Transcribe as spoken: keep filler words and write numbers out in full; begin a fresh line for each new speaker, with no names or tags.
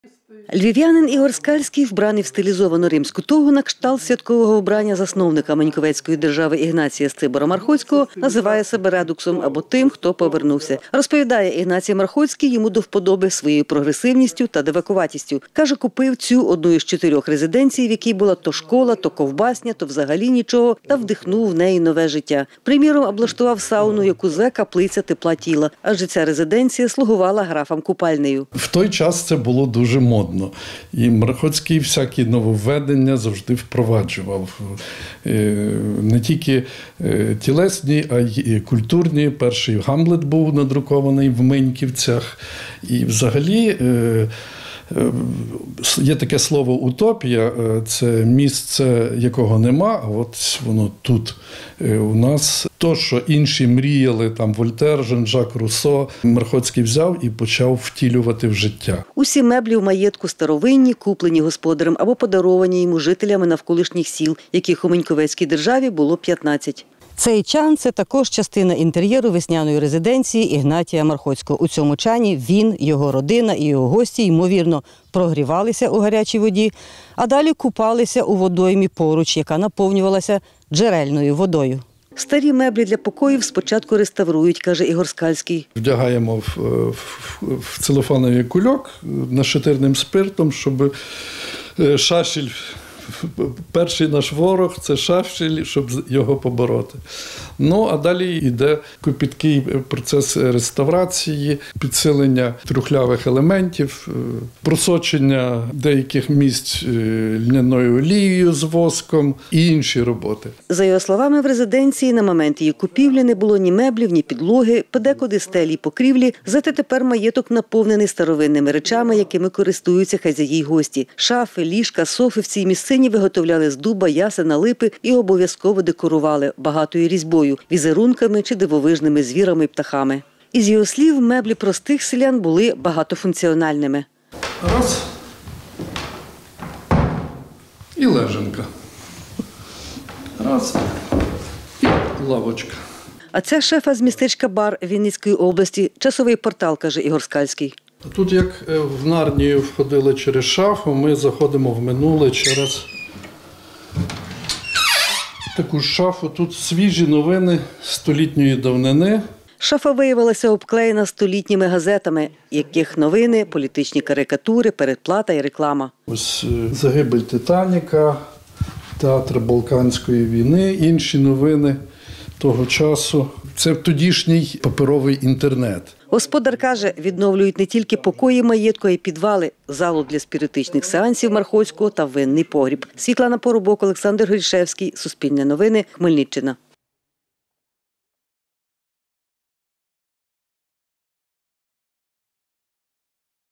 Львів'янин Ігор Скальський, вбраний в стилізовану римську тогу на кшталт святкового вбрання засновника Маньковецької держави Ігнатія Стибора Мархоцького, називає себе редуксом або тим, хто повернувся. Розповідає, Ігнатій Мархоцький йому до вподоби своєю прогресивністю та девакуватістю. Каже, купив цю одну із чотирьох резиденцій, в якій була то школа, то ковбасня, то взагалі нічого, та вдихнув в неї нове життя. Приміром, облаштував сауну, яку зве каплиця тепла тіла, адже ця резиденція слугувала графам купальнею.
В той час це було дуже модно. І Мархоцький всякі нововведення завжди впроваджував. Не тільки тілесні, а й культурні. Перший Гамлет був надрукований в Меньківцях. І взагалі є таке слово «утопія» – це місце, якого нема, а от воно тут у нас. То, що інші мріяли, там Вольтер, Жан-Жак Руссо, Мархоцький взяв і почав втілювати в життя.
Усі меблі в маєтку старовинні, куплені господарем або подаровані йому жителями навколишніх сіл, яких у Маньковецькій державі було п'ятнадцять. Цей чан – це також частина інтер'єру весняної резиденції Ігнатія Мархоцького. У цьому чані він, його родина і його гості, ймовірно, прогрівалися у гарячій воді, а далі купалися у водоймі поруч, яка наповнювалася джерельною водою. Старі меблі для покоїв спочатку реставрують, каже Ігор Скальський.
Вдягаємо в, в, в целофановий кульок нашатирним спиртом, щоб шашель, перший наш ворог – це шашель, щоб його побороти. Ну, а далі йде копіткий процес реставрації, підсилення трухлявих елементів, просочення деяких місць льняною олією з воском і інші роботи.
За його словами, в резиденції на момент її купівлі не було ні меблів, ні підлоги, подекуди стелі й покрівлі, зате тепер маєток наповнений старовинними речами, якими користуються хазяї й гості. Шафи, ліжка, софи в цій місцині виготовляли з дуба, ясена, липи і обов'язково декорували багатою різьбою, візерунками чи дивовижними звірами й птахами. Із його слів, меблі простих селян були багатофункціональними.
Раз. І лежанка. Раз. І лавочка.
А це шефа з містечка Бар Вінницької області, часовий портал, каже Ігор Скальський.
Тут, як в Нарнію входили через шафу, ми заходимо в минуле через таку шафу. Тут свіжі новини столітньої давнини.
Шафа виявилася обклеєна столітніми газетами, яких новини, політичні карикатури, передплата і реклама.
Ось загибель Титаніка, театр Балканської війни, інші новини того часу. Це тодішній паперовий інтернет.
Господар каже, відновлюють не тільки покої маєтку, а й підвали, залу для спіритичних сеансів Мархоцького та винний погріб. Світлана Поробок, Олександр Горішевський, Суспільне новини, Хмельниччина.